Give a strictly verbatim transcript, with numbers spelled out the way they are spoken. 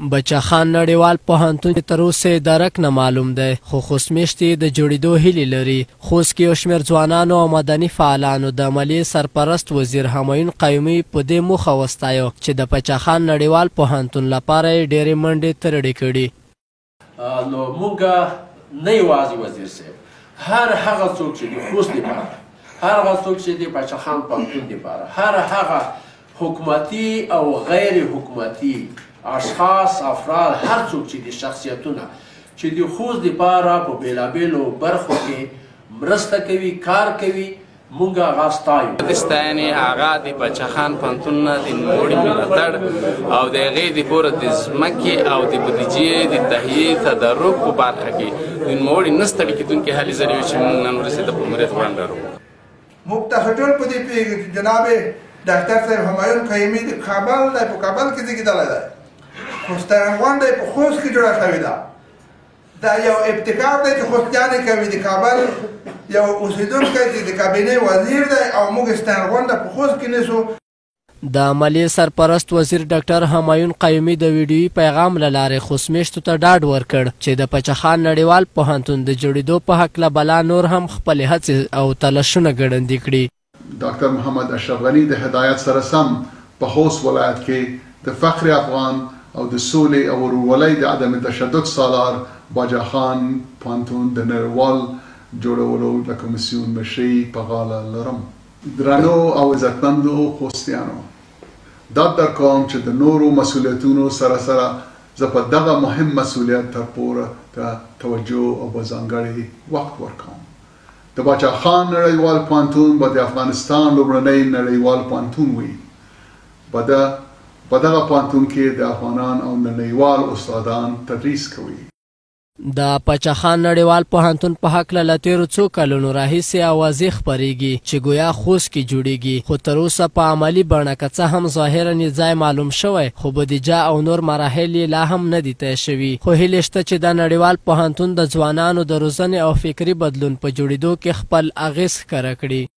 بچخان نړیوال پوهنتون تر اوسه درک نه معلوم دی، خو خوسمیشتې د جوړېدو هیلې لري. خوست کې یو شمېر ځوانانو او مدني فعالانو د عملیې سرپرست وزیر همایون قیومي په دې موخه وستایو چې د بچخان نړیوال پوهنتون لپاره یې ډېرې منډې ترړې کړي. نو موږ نه یوازې وزیر صاحب، هر هغه څوک چې د خوست دپاره، هر هغه څوک چې د بچخان پوهنتون دپاره، هر هغه حکومتي او غیر حکومتي اشخاص، افراد، هر څوک چې د شخصیتونه چې د خوست دپاره په بېلابېلو برخو کې مرسته کوي، کار کوي، موږ هغه ستایو. د ستاینې هغه د بچخان پوهنتون نه د نوموړي ملاتړ او د هغې دپاره د ځمکې او د بودیجې د تهیې تدارک په برخه کې د نوموړي نه ستړي کېدونکې هلې ځلې وې چې موږ نن ورځې د ماموریت وړاندې لرو. موږ تاسو ټول په دې پوهېږو چې جناب ډاکټر صاحب همایون قیومي د کابل دی، په کابل کې زېږېدلی دی، خوستیان غونډه یې په خوست کې جوړه شوې ده. دا یو ابتکار دی چې خوستیان یې کوي. د کابل یو اوسېدونکی چې د کابینې وزیر دی او موږ ستیان غونډه په خوست کې نیسو. د عملیې سرپرست وزیر ډاکټر همایون قیومي د ویډیویي پیغام له لارې خوسمیشتو ته ډاډ ورکړ چې د بچخان نړیوال پوهنتون د جوړېدو په هکله بلا نور هم خپلې هڅې او تلاشونه ګړندي کړي. ډاکټر محمد اشرف غني د هدایت سره سم په خوست ولایت کې د فخر افغان او د سولې او ورورولۍ د عدم تشدد سالار بچخان پوهنتون د نړیوال جوړولو د کمیسیون مشري په غاړه لرم. درنو او عزتمندو خوستیانو، دا در کوم چې د نورو مسؤلیتونو سره سره زه په دغه مهم مسؤلیت تر پوره ته توجه او په ځانګړي وخت ورکوم. د بچخان نړیوال پوهنتون به د افغانستان لومړنی نړیوال پوهنتون وي. به د په دغه پوهنتون کې د افغانان او نړیوال استادان تدریس کوي. د بچخان نړیوال پوهنتون په هکله له تېرو څو کلونو راهیسې اوازې خپرېږي چې ګویا خوست کې جوړېږي، خو تر اوسه په عملي بڼه که څه هم ظاهرا یې ځای معلوم شوی، خو بودیجه او نور مراحل یې لا هم نه دي طی شوي. خو هیلې شته چې د نړیوال پوهنتون د ځوانانو د روزنې او فکري بدلون په جوړېدو کې خپل اغېز ښکاره کړي.